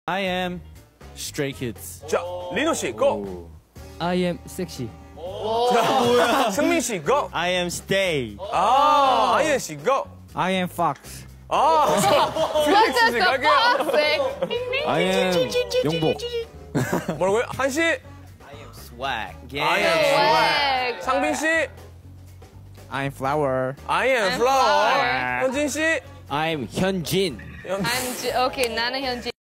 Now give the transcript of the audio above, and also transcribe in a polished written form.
I am Stray Kids. 자, 리노 씨, 고! I am sexy. 자, 승민 씨, 고! I am Stay. 아, 아이엔 씨, 고! I am fox. 아, 필릭스 씨, 갈게요. I am 용복. 뭐라고요? 한 씨? I am Swag. I am swag. 상빈 씨? I am flower. I am flower. 현진 씨? I am 현진. 오케이, 나는 현진.